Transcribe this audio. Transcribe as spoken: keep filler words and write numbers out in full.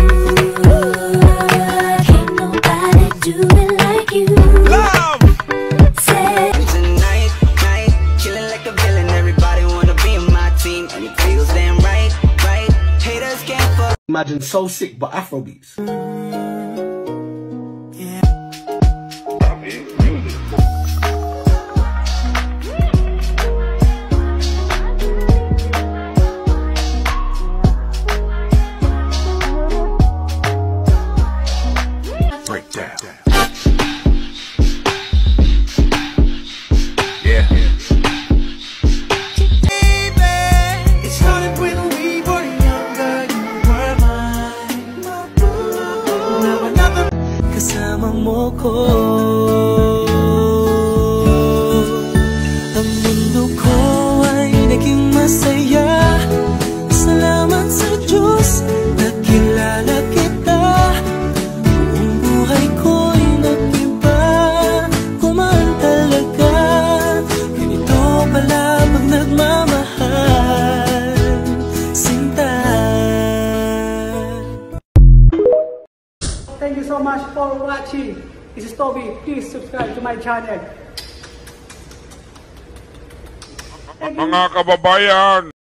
Can't nobody do it like you. Love. Say tonight, night, chilling like a villain. Everybody wanna be on my team, and it feels damn right, right. Haters can't fuck. Imagine So Sick but Afrobeats. Breakdown. Yeah. It started when we were younger. You were mine. Now another kasama mo ko. Ang mundo ko ay naging masaya. Salamat sa Diyos, nakilala kita. Buong buhay ko'y nag-iba. Kumaan talaga. Ganito pala pag nagmamahal. Sinta. Thank you so much for watching. This is Toby. Please subscribe to my channel. Mga kababayan,